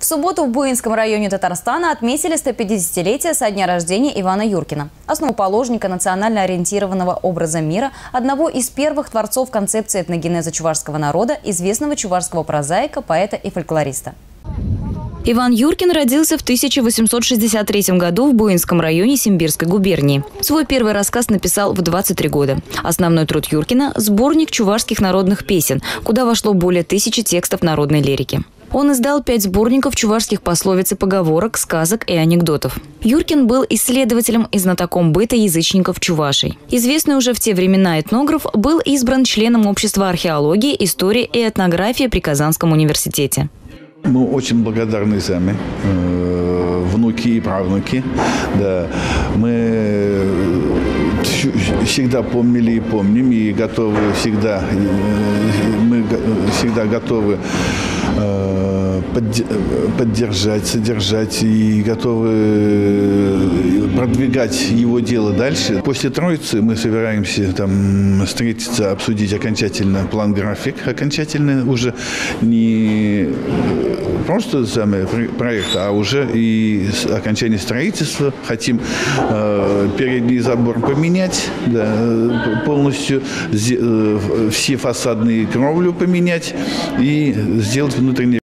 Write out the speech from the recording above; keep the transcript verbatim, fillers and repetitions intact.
В субботу в Буинском районе Татарстана отметили стопятидесятилетие со дня рождения Ивана Юркина, основоположника национально ориентированного образа мира, одного из первых творцов концепции этногенеза чувашского народа, известного чувашского прозаика, поэта и фольклориста. Иван Юркин родился в тысяча восемьсот шестьдесят третьем году в Буинском районе Симбирской губернии. Свой первый рассказ написал в двадцать три года. Основной труд Юркина – сборник чувашских народных песен, куда вошло более тысячи текстов народной лирики. Он издал пять сборников чувашских пословиц и поговорок, сказок и анекдотов. Юркин был исследователем и знатоком быта язычников чувашей. Известный уже в те времена этнограф был избран членом Общества археологии, истории и этнографии при Казанском университете. Мы очень благодарны сами, э, внуки и правнуки. Да. Мы всегда помнили и помним, и готовы всегда, мы всегда готовы э, поддержать, содержать и готовы продвигать его дело дальше. После Троицы мы собираемся там встретиться, обсудить окончательно план-график, окончательно уже не просто самый проект, а уже и окончание строительства. Хотим э, передний забор поменять, да, полностью э, все фасадные кровлю поменять и сделать внутренний